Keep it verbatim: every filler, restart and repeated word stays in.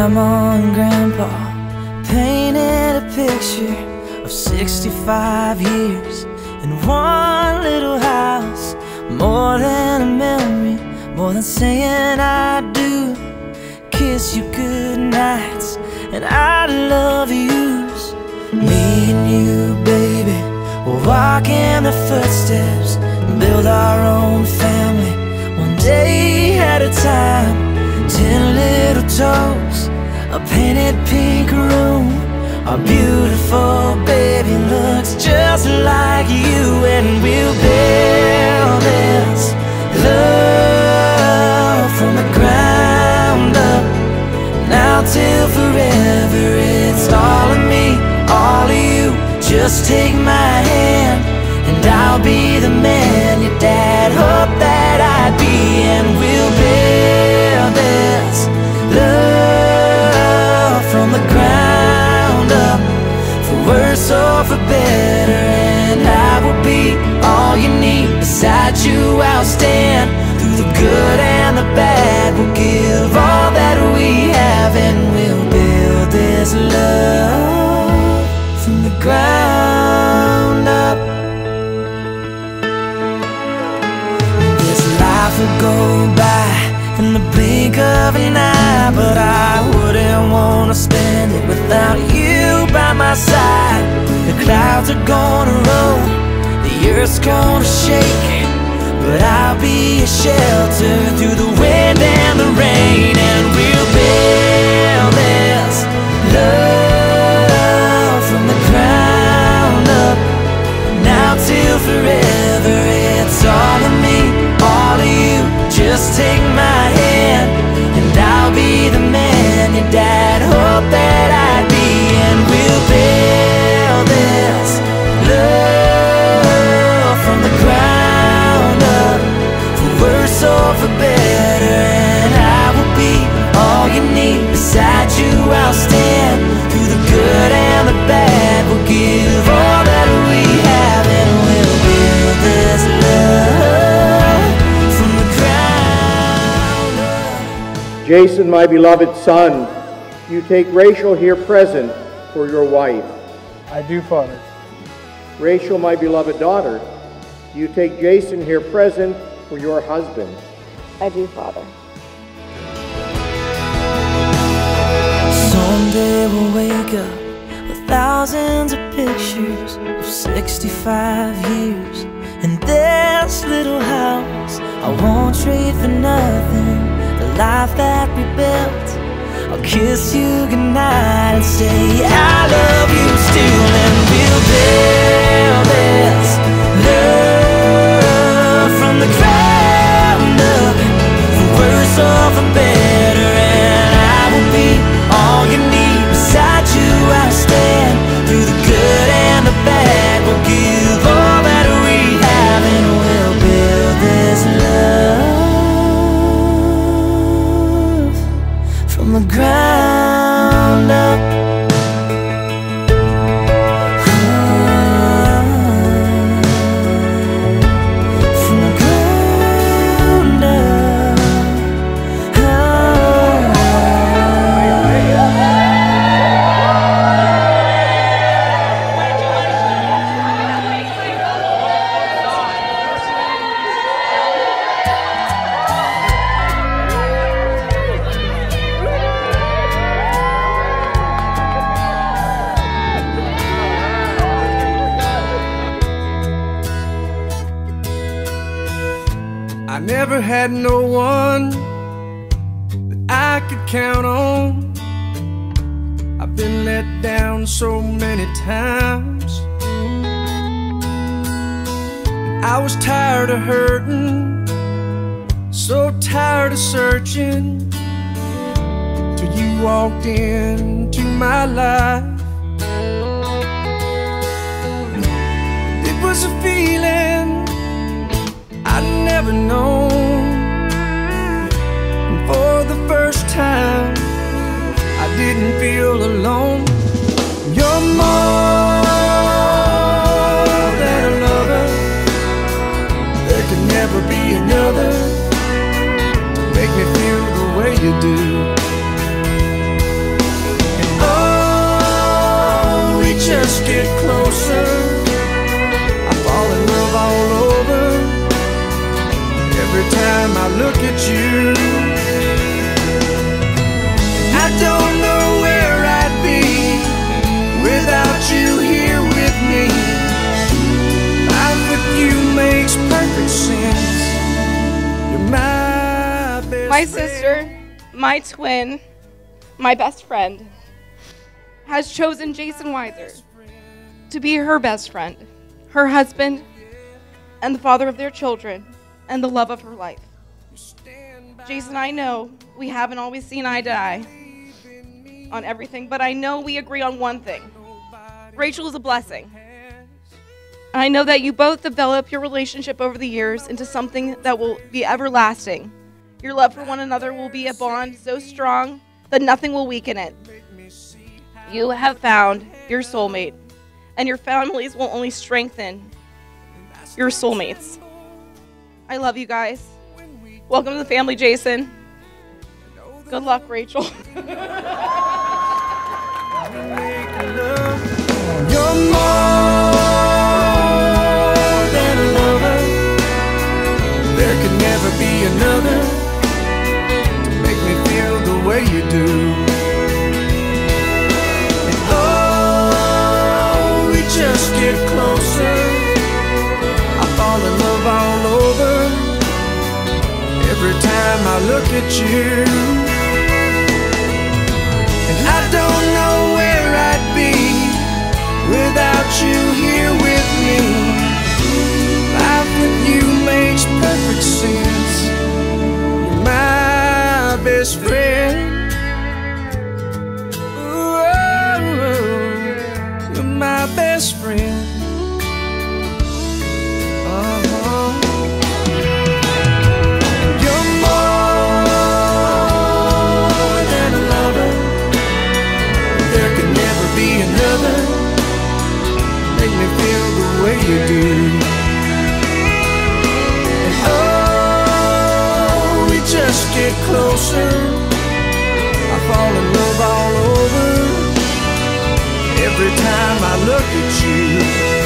Grandma and Grandpa painted a picture of sixty-five years in one little house. More than a memory, more than saying I do. Kiss you good nights and I love yous. Me and you, baby, we'll walk in the footsteps and build our own family, one day at a time. Ten little toes, a painted pink room. Our beautiful baby looks just like you, and we'll build this love from the ground up. Now till forever, it's all of me, all of you. Just take my hand and I'll be the man your dad hoped that I'd be, and we'll build this love from the ground up, for worse or for better. And I will be all you need. Beside you I'll stand through the good and the bad. We'll give all that we have, and we'll build this love from the ground up. This life will go by in the blink of an eye, but I wouldn't want to spend it without you by my side. The clouds are gonna roll, the earth's gonna shake, but I'll be a shelter through the wind and the rain, and we'll build this love from the ground up. Now till forever, it's all of me, all of you. Just take my hand and I'll be the man your dad hoped that I'd be, and we'll build this love from the ground up, for worse or for better. And I will be all you need. Beside you I'll stand through the good and the bad. We'll give all that we have, and we'll build this love from the ground up. Jason, my beloved son, you take Rachel here present for your wife. I do, Father. Rachel, my beloved daughter, you take Jason here present for your husband. I do, Father. Someday we'll wake up with thousands of pictures of sixty-five years in this little house. I won't trade for nothing the life that we built. I'll kiss you goodnight and say I love you still, and we'll build this love from the ground up, for worse or for better. And I will be all you need. Beside you I'll stand through the good and the bad. We'll give all that we have, and we'll build this love from the ground up. I never had no one that I could count on. I've been let down so many times, and I was tired of hurting, so tired of searching, till you walked into my life. It was a feeling I'd never known, and for the first time I didn't feel alone. You're more than a lover, there can never be another to make me feel the way you do. closer, I fall in love all over. Every time I look at you, I don't know where I'd be without you here with me. Life with you makes perfect sense. You're my best My friend. sister, my twin, my best friend, has chosen Jason Weiser to be her best friend, her husband, and the father of their children, and the love of her life. Jason, I know we haven't always seen eye to eye on everything, but I know we agree on one thing. Rachel is a blessing. I know that you both develop your relationship over the years into something that will be everlasting. Your love for one another will be a bond so strong that nothing will weaken it. You have found your soulmate, and your families will only strengthen your soulmates. I love you guys. Welcome to the family, Jason. Good luck, Rachel. You're more than a lover. There could never be another to make me feel the way you do. And oh, we just get closer, I fall in love all over. Every time I look at you, and I don't know where I'd be without you here with me. Life with you makes perfect sense. You're my best friend. Ooh, you're my best friend. Uh-huh. You're more than a lover. There can never be another make me feel the way you do. And oh, we just get closer, I fall in love all over. Every time I look at you,